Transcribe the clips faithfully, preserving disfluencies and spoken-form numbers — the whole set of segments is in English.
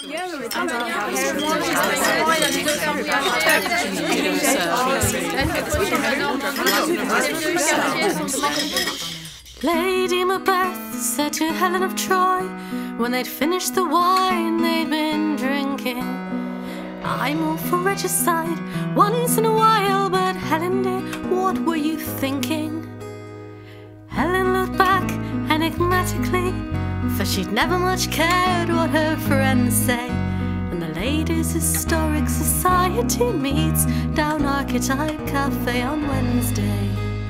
Lady Macbeth said to Helen of Troy, when they'd finished the wine they'd been drinking, I'm all for regicide once in a while, but Helen dear, what were you thinking? Helen looked back enigmatically, for she'd never much cared what her friends say. And the Ladies' Historic Society meets down Archetype Cafe on Wednesday.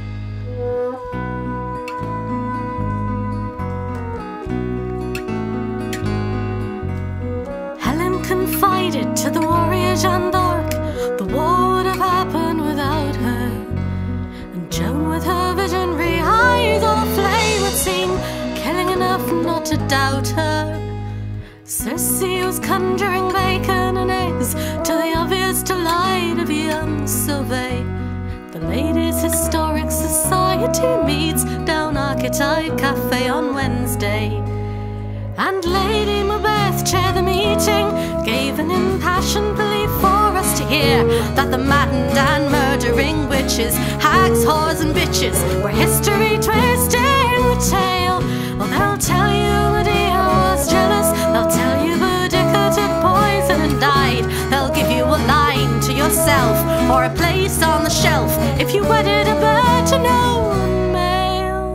Helen confided to the warrior Jeanne d'Arc the war would have happened without her, and Joan with her visionary eyes all aflame would seem killing enough not to doubt her. Circe was conjuring bacon and eggs to the obvious delight of young Sauvé. The Ladies' Historic Society meets down Archetype Cafe on Wednesday. And Lady Macbeth chaired the meeting, gave an impassioned plea for us to hear that the maddened and murdering witches, hags, whores and bitches were history twisting the tale. Well, they'll tell you Medea was jealous, they'll tell you Boudica took poison and died, they'll give you a line to yourself or a place on the shelf if you wedded a bird to no male.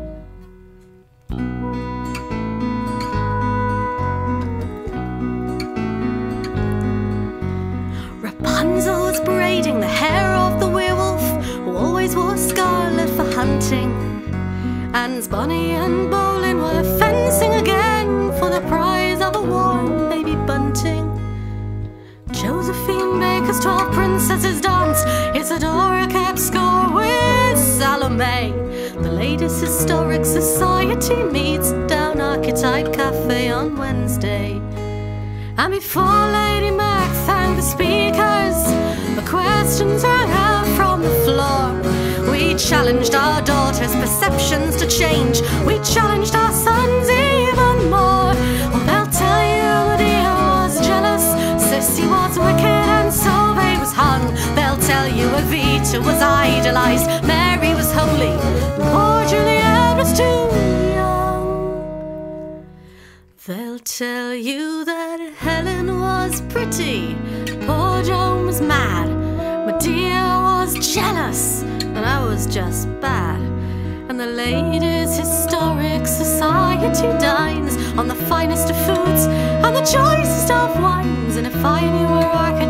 Rapunzel was braiding the hair of the werewolf who always wore scarlet for hunting, and Bonnie and Bolin were fencing again for the prize of a warm baby bunting. Josephine Baker's twelve princesses danced, Isadora kept score with Salome. The Ladies' Historic Society meets down Archetype Cafe on Wednesday. And before Lady Mac thanked the speakers, the questions rang out from the floor. We challenged our daughters' perceptions to change, we challenged our sons even more. Well, they'll tell you Medea was jealous, Sissy was wicked and Sauvé was hung. They'll tell you Evita was idolized, Mary was holy, and poor Juliet was too young. They'll tell you that Helen was pretty, poor Joan was mad, Medea was jealous, and I was just bad. And the Ladies' Historic Society dines on the finest of foods and the choicest of wines. And if I knew where I could